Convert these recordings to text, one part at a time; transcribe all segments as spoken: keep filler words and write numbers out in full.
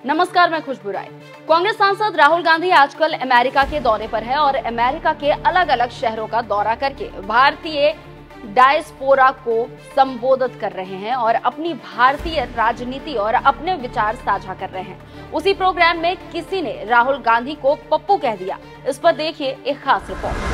नमस्कार, मैं खुशबू राय। कांग्रेस सांसद राहुल गांधी आजकल अमेरिका के दौरे पर है और अमेरिका के अलग अलग शहरों का दौरा करके भारतीय डायस्पोरा को संबोधित कर रहे हैं और अपनी भारतीय राजनीति और अपने विचार साझा कर रहे हैं। उसी प्रोग्राम में किसी ने राहुल गांधी को पप्पू कह दिया। इस पर देखिए एक खास रिपोर्ट।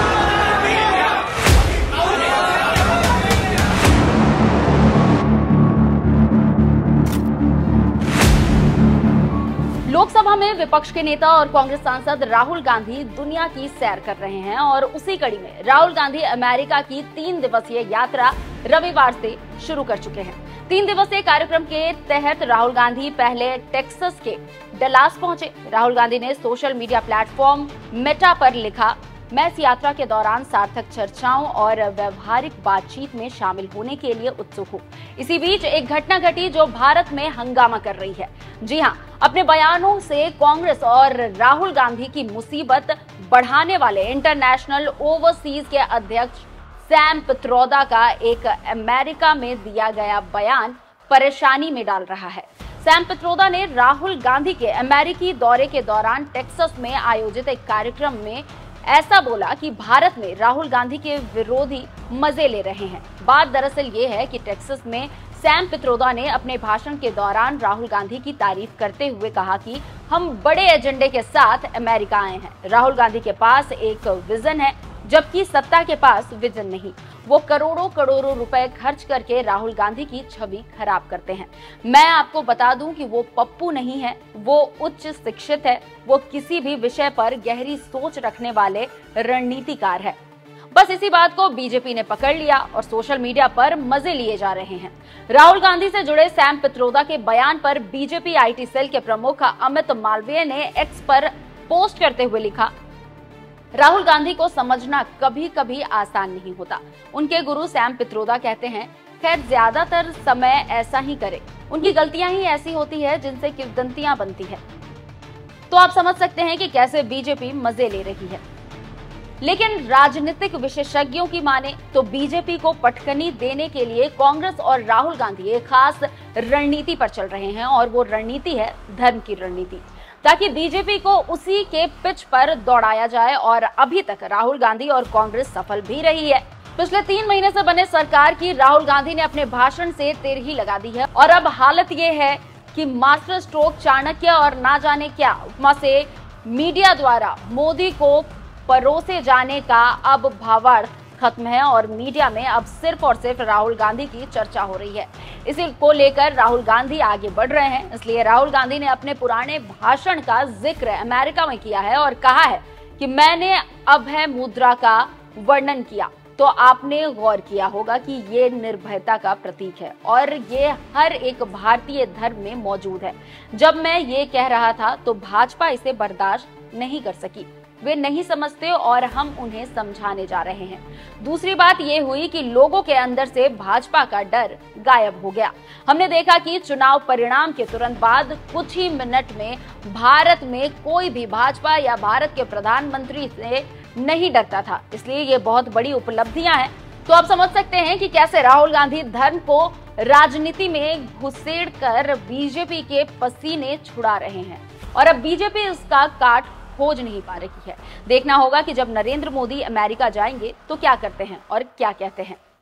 लोकसभा में विपक्ष के नेता और कांग्रेस सांसद राहुल गांधी दुनिया की सैर कर रहे हैं और उसी कड़ी में राहुल गांधी अमेरिका की तीन दिवसीय यात्रा रविवार से शुरू कर चुके हैं। तीन दिवसीय कार्यक्रम के तहत राहुल गांधी पहले टेक्सास के डलास पहुंचे। राहुल गांधी ने सोशल मीडिया प्लेटफॉर्म मेटा पर लिखा, मैं इस यात्रा के दौरान सार्थक चर्चाओं और व्यवहारिक बातचीत में शामिल होने के लिए उत्सुक हूँ। इसी बीच एक घटना घटी जो भारत में हंगामा कर रही है। जी हाँ, अपने बयानों से कांग्रेस और राहुल गांधी की मुसीबत बढ़ाने वाले इंटरनेशनल ओवरसीज के अध्यक्ष सैम पित्रोदा का एक अमेरिका में दिया गया बयान परेशानी में डाल रहा है। सैम पित्रोदा ने राहुल गांधी के अमेरिकी दौरे के दौरान टेक्सास में आयोजित एक कार्यक्रम में ऐसा बोला कि भारत में राहुल गांधी के विरोधी मजे ले रहे हैं। बात दरअसल ये है कि टेक्सास में सैम पित्रोदा ने अपने भाषण के दौरान राहुल गांधी की तारीफ करते हुए कहा कि हम बड़े एजेंडे के साथ अमेरिका आए हैं। राहुल गांधी के पास एक विजन है, जबकि सत्ता के पास विजन नहीं। वो करोड़ों करोड़ों रुपए खर्च करके राहुल गांधी की छवि खराब करते हैं। मैं आपको बता दूं कि वो पप्पू नहीं है, वो उच्च शिक्षित है, वो किसी भी विषय पर गहरी सोच रखने वाले रणनीतिकार है। बस इसी बात को बीजेपी ने पकड़ लिया और सोशल मीडिया पर मजे लिए जा रहे हैं। राहुल गांधी से जुड़े सैम पित्रोदा के बयान पर बीजेपी आईटी सेल के प्रमुख अमित मालवीय ने एक्स पर पोस्ट करते हुए लिखा, राहुल गांधी को समझना कभी कभी आसान नहीं होता। उनके गुरु सैम पित्रोदा कहते हैं, खैर ज्यादातर समय ऐसा ही करे, उनकी गलतियां ही ऐसी होती है जिनसे किंवदंतियां बनती है। तो आप समझ सकते हैं कि कैसे बीजेपी मजे ले रही है। लेकिन राजनीतिक विशेषज्ञों की माने तो बीजेपी को पटकनी देने के लिए कांग्रेस और राहुल गांधी एक खास रणनीति पर चल रहे हैं और वो रणनीति है धर्म की रणनीति, ताकि बीजेपी को उसी के पिच पर दौड़ाया जाए। और अभी तक राहुल गांधी और कांग्रेस सफल भी रही है। पिछले तीन महीने से बने सरकार की राहुल गांधी ने अपने भाषण से तिरही लगा दी है और अब हालत ये है कि मास्टर स्ट्रोक चाणक्य और ना जाने क्या उपमा से मीडिया द्वारा मोदी को परोसे जाने का अब भावार्थ खत्म है और मीडिया में अब सिर्फ और सिर्फ राहुल गांधी की चर्चा हो रही है। इसी को लेकर राहुल गांधी आगे बढ़ रहे हैं। इसलिए राहुल गांधी ने अपने पुराने भाषण का जिक्र अमेरिका में किया है और कहा है कि मैंने अभय मुद्रा का वर्णन किया तो आपने गौर किया होगा कि ये निर्भयता का प्रतीक है और ये हर एक भारतीय धर्म में मौजूद है। जब मैं ये कह रहा था तो भाजपा इसे बर्दाश्त नहीं कर सकी, वे नहीं समझते और हम उन्हें समझाने जा रहे हैं। दूसरी बात ये हुई कि लोगों के अंदर से भाजपा का डर गायब हो गया। हमने देखा कि चुनाव परिणाम के तुरंत बाद कुछ ही मिनट में भारत में कोई भी भाजपा या भारत के प्रधानमंत्री से नहीं डरता था। इसलिए ये बहुत बड़ी उपलब्धियां हैं। तो आप समझ सकते हैं कि कैसे राहुल गांधी धर्म को राजनीति में घुसेड़ कर बीजेपी के पसीने छुड़ा रहे हैं और अब बीजेपी इसका काट खोज नहीं पा रही है। देखना होगा कि जब नरेंद्र मोदी अमेरिका जाएंगे तो क्या करते हैं और क्या कहते हैं।